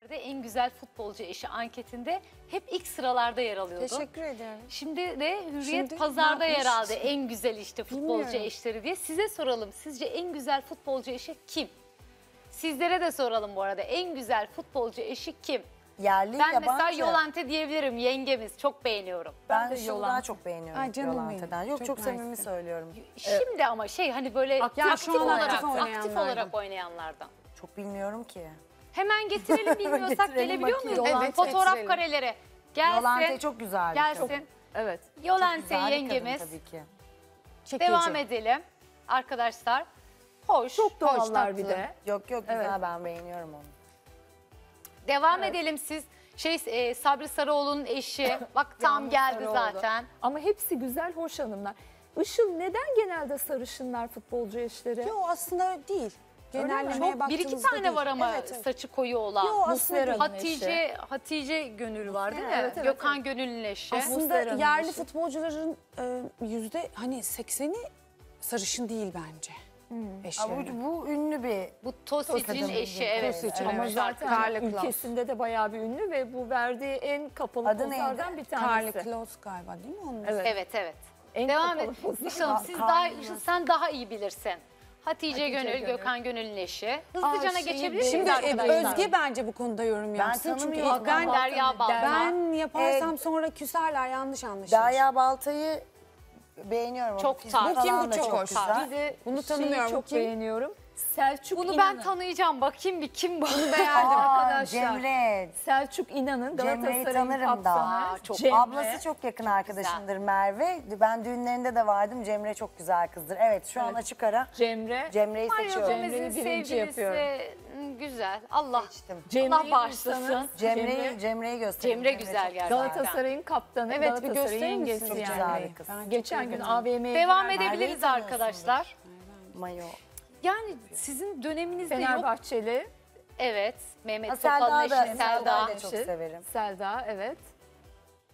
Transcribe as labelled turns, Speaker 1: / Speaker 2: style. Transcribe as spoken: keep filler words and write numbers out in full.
Speaker 1: En güzel futbolcu eşi anketinde hep ilk sıralarda yer alıyordu.
Speaker 2: Teşekkür ederim.
Speaker 1: Şimdi de Hürriyet
Speaker 2: Şimdi
Speaker 1: Pazar'da
Speaker 2: ne
Speaker 1: yer
Speaker 2: yapmış?
Speaker 1: aldı en güzel işte futbolcu
Speaker 2: Bilmiyorum.
Speaker 1: eşleri diye. Size soralım, sizce en güzel futbolcu eşi kim? Sizlere de soralım bu arada, en güzel futbolcu eşi kim?
Speaker 3: Yerli,
Speaker 1: Ben
Speaker 3: yabancı.
Speaker 1: mesela Yolante diyebilirim, yengemiz, çok beğeniyorum.
Speaker 3: Ben,
Speaker 2: Ben de
Speaker 3: de Yolante.
Speaker 2: Yolante.
Speaker 3: daha çok beğeniyorum
Speaker 2: Ay canım
Speaker 3: Yolante'den.
Speaker 2: benim.
Speaker 3: Yok
Speaker 2: Çok
Speaker 3: çok, samimi
Speaker 2: nice.
Speaker 3: söylüyorum.
Speaker 1: Şimdi ama şey hani böyle
Speaker 2: Aktif
Speaker 1: aktif,
Speaker 2: şu an
Speaker 1: olarak,
Speaker 2: aktif
Speaker 1: aktif
Speaker 2: oynayanlardan.
Speaker 1: olarak oynayanlardan.
Speaker 3: Çok bilmiyorum ki.
Speaker 1: Hemen getirelim, bilmiyorsak
Speaker 3: Getirelim,
Speaker 1: gelebiliyor
Speaker 3: bakayım.
Speaker 1: muyuz?
Speaker 2: Evet,
Speaker 1: Fotoğraf
Speaker 2: getirelim.
Speaker 1: kareleri. Gelsin.
Speaker 3: Yolante çok güzel. bir
Speaker 1: Gelsin.
Speaker 3: kadın.
Speaker 2: Evet.
Speaker 1: Yolante
Speaker 3: Güzel bir kadın
Speaker 1: yengemiz.
Speaker 3: tabii ki.
Speaker 2: Çekici.
Speaker 1: Devam edelim arkadaşlar. Hoş.
Speaker 2: Çok doğallar
Speaker 1: hoş,
Speaker 2: bir
Speaker 1: tatlı.
Speaker 2: de.
Speaker 3: Yok yok güzel,
Speaker 2: Evet.
Speaker 3: ben beğeniyorum onu.
Speaker 1: Devam
Speaker 2: Evet.
Speaker 1: edelim siz. Şey e, Sabri Sarıoğlu'nun eşi. Bak tam
Speaker 2: Yağmur
Speaker 1: geldi
Speaker 2: Sarıoğlu.
Speaker 1: zaten.
Speaker 4: Ama hepsi güzel, hoş hanımlar. Işıl, neden genelde sarışınlar futbolcu eşleri?
Speaker 2: Yo aslında değil. Genellemeye
Speaker 1: Çok bir iki
Speaker 2: baktığımızda
Speaker 1: tane
Speaker 2: değil.
Speaker 1: var ama
Speaker 2: Evet, evet.
Speaker 1: saçı koyu olan.
Speaker 2: Yo aslında
Speaker 4: Muslera'nın
Speaker 2: değil.
Speaker 1: Hatice Hatice Gönül var değil mi?
Speaker 4: Evet, evet,
Speaker 1: Gökhan Gönül'ün eşi.
Speaker 2: Aslında
Speaker 4: Muslera'nın
Speaker 2: yerli
Speaker 4: eşi.
Speaker 2: futbolcuların e, yüzde hani sekseni sarışın değil bence.
Speaker 4: Hmm.
Speaker 2: Eşleri.
Speaker 3: Ama bu, bu ünlü bir...
Speaker 1: Bu Tosic'in
Speaker 3: Kadın
Speaker 1: eşi
Speaker 3: bildiğin
Speaker 1: evet.
Speaker 3: Tosic,
Speaker 1: evet.
Speaker 4: Ama
Speaker 2: evet.
Speaker 4: zaten
Speaker 2: Carly Klaus.
Speaker 4: ülkesinde de bayağı bir ünlü ve bu verdiği en kapalı
Speaker 3: Adı
Speaker 4: pozlardan
Speaker 3: neydi?
Speaker 4: bir tanesi.
Speaker 2: Carly Klaus galiba değil mi onun?
Speaker 4: Evet.
Speaker 1: Evet evet.
Speaker 4: En
Speaker 1: Devam
Speaker 4: kapalı
Speaker 1: et.
Speaker 4: pozlar.
Speaker 1: Işıl siz
Speaker 3: Kaan
Speaker 1: daha
Speaker 3: Yılmaz.
Speaker 1: Işıl, sen daha iyi bilirsin. Hatice,
Speaker 4: Hatice
Speaker 1: Gönül,
Speaker 4: Gönül.
Speaker 1: Gökhan Gönül'ün eşi.
Speaker 4: Aa,
Speaker 1: Hızlıcana
Speaker 4: şeyi
Speaker 1: geçebilir
Speaker 4: bir-
Speaker 1: miyiz
Speaker 2: Şimdi e,
Speaker 1: arkadaşlar?
Speaker 2: Özge bence bu konuda yorum yapsın. Çünkü
Speaker 3: tanımıyorum
Speaker 2: ben,
Speaker 3: ama.
Speaker 1: Derya Balta.
Speaker 2: ben yaparsam
Speaker 3: Ee,
Speaker 2: sonra küserler, yanlış anlaşılır.
Speaker 3: Derya Balta'yı beğeniyorum.
Speaker 1: Çok
Speaker 3: Fiziği
Speaker 1: tatlı.
Speaker 2: Bu kim,
Speaker 3: falan
Speaker 2: bu
Speaker 3: da
Speaker 2: çok hoş.
Speaker 3: güzel.
Speaker 4: Bir de
Speaker 2: Bunu
Speaker 4: şeyi
Speaker 2: tanımıyorum,
Speaker 4: çok
Speaker 2: bu kim?
Speaker 4: beğeniyorum. Selçuk
Speaker 1: Bunu
Speaker 4: İnan'ın.
Speaker 1: ben tanıyacağım. Bakayım bir kim bu?
Speaker 2: Beğendim.
Speaker 3: Aa,
Speaker 4: arkadaşlar.
Speaker 3: Cemre.
Speaker 4: Selçuk İnan'ın
Speaker 3: Cemre'yi
Speaker 4: Galatasaray'ın
Speaker 3: tanırım da.
Speaker 4: kaptanı.
Speaker 1: Aa, çok-
Speaker 4: Cemre.
Speaker 3: Ablası çok yakın arkadaşımdır Merve. Ben düğünlerinde de vardım. Cemre çok güzel kızdır. Evet şu an
Speaker 4: Evet.
Speaker 3: açık ara
Speaker 4: Cemre.
Speaker 3: Cemre'yi
Speaker 1: Mario
Speaker 3: seçiyorum.
Speaker 1: Gomez'in
Speaker 4: Cemre'yi birinci
Speaker 1: sevgilisi
Speaker 4: yapıyorum.
Speaker 1: güzel. Allah
Speaker 3: Seçtim.
Speaker 4: Cemre'yi
Speaker 1: Allah bağışlasın.
Speaker 4: bulsanız,
Speaker 3: Cemre'yi
Speaker 4: Cemre,
Speaker 3: Cemre'yi göstereyim.
Speaker 1: Cemre güzel
Speaker 3: çok
Speaker 1: gerçekten.
Speaker 4: Galatasaray'ın kaptanı.
Speaker 1: Evet, bir
Speaker 4: Galatasaray'ın
Speaker 1: gösterir misin?
Speaker 4: yengesi
Speaker 3: Çok
Speaker 4: yani.
Speaker 3: güzel bir kız.
Speaker 2: Ben
Speaker 4: Geçen
Speaker 2: çok
Speaker 4: gün
Speaker 2: yakınım.
Speaker 4: A V M'ye
Speaker 1: Devam
Speaker 4: giren
Speaker 1: edebiliriz
Speaker 3: tanıyorsundur.
Speaker 1: arkadaşlar.
Speaker 3: Mayo.
Speaker 1: Yani sizin döneminizde yok.
Speaker 4: Fenerbahçeli
Speaker 1: Evet. Mehmet
Speaker 3: Ha,
Speaker 1: Topal'ın
Speaker 3: Selda da,
Speaker 1: eşi
Speaker 3: Selda'yı
Speaker 1: Selda.
Speaker 3: da çok
Speaker 4: eşi.
Speaker 3: severim.
Speaker 4: Selda, evet.